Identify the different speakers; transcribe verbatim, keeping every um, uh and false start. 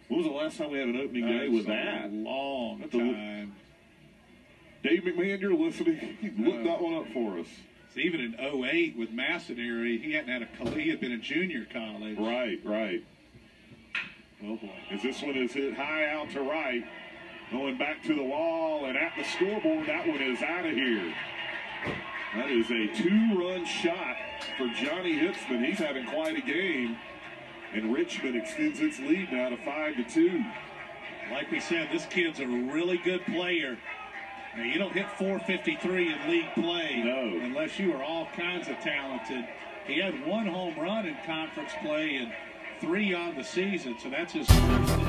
Speaker 1: When was the last time we had an opening day with that?
Speaker 2: A long
Speaker 1: That's
Speaker 2: time.
Speaker 1: A, Dave McMahon, you're listening. Look that one up for us.
Speaker 2: So even in oh eight with Massoneri, he hadn't had a he had been a junior college.
Speaker 1: Right, right.
Speaker 2: Oh boy.
Speaker 1: As this one is hit high out to right, going back to the wall and at the scoreboard, that one is out of here. That is a two-run shot for Johnny Hitzman. He's having quite a game. And Richmond extends its lead now to five to two.
Speaker 2: Like we said, this kid's a really good player. Now, you don't hit four fifty-three in league play
Speaker 1: no.
Speaker 2: unless you are all kinds of talented. He had one home run in conference play and three on the season, so that's his first.